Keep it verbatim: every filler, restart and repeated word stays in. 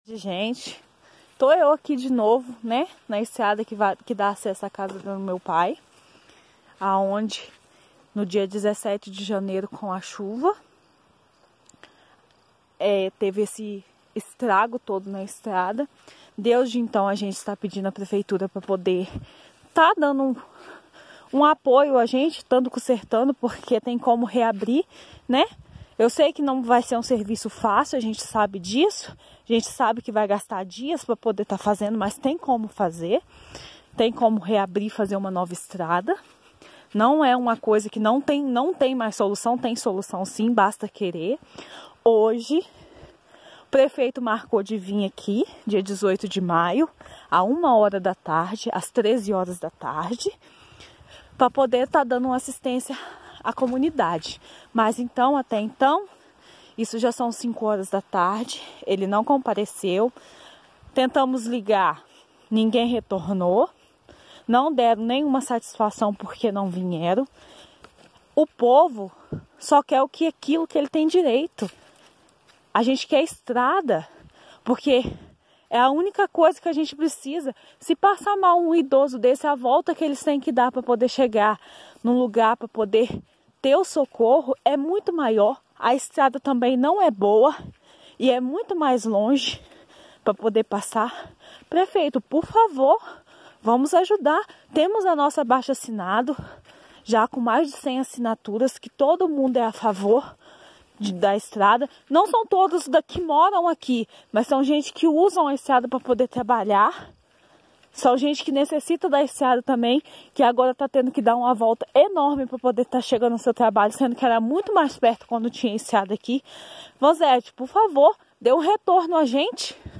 Gente, tô eu aqui de novo, né, na estrada que, vai, que dá acesso à casa do meu pai, aonde no dia dezessete de janeiro, com a chuva, é, teve esse estrago todo na estrada. Desde então a gente está pedindo à prefeitura para poder tá dando um, um apoio a gente, tanto consertando, porque tem como reabrir, né? Eu sei que não vai ser um serviço fácil, a gente sabe disso. A gente sabe que vai gastar dias para poder estar tá fazendo, mas tem como fazer. Tem como reabrir, fazer uma nova estrada. Não é uma coisa que não tem, não tem mais solução, tem solução sim, basta querer. Hoje, o prefeito marcou de vir aqui, dia dezoito de maio, a uma hora da tarde, às treze horas da tarde, para poder estar tá dando uma assistência à comunidade. Mas então, até então, isso já são cinco horas da tarde, ele não compareceu. Tentamos ligar, ninguém retornou. Não deram nenhuma satisfação porque não vieram. O povo só quer o que aquilo que ele tem direito. A gente quer estrada, porque é a única coisa que a gente precisa. Se passar mal um idoso desse, a volta que eles têm que dar para poder chegar num lugar, para poder ter o socorro, é muito maior. A estrada também não é boa e é muito mais longe para poder passar. Prefeito, por favor, vamos ajudar. Temos a nossa abaixo-assinado, já com mais de cem assinaturas, que todo mundo é a favor de, da estrada. Não são todos da, que moram aqui, mas são gente que usam a estrada para poder trabalhar. São gente que necessita da estrada também, que agora está tendo que dar uma volta enorme para poder estar tá chegando no seu trabalho, sendo que era muito mais perto quando tinha estrada aqui. Vosete, por favor, dê um retorno a gente.